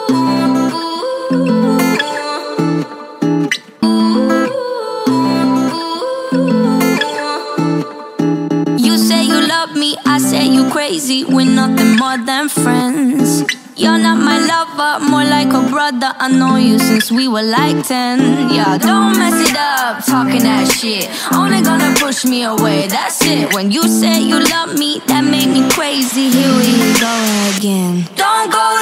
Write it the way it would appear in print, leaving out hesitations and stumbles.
You say you love me, I say you crazy. We're nothing more than friends. You're not my lover, more like a brother. I know you since we were like 10. Yeah, don't mess it up, talking that shit. Only gonna push me away, that's it. When you say you love me, that made me crazy. Here we go again. Don't go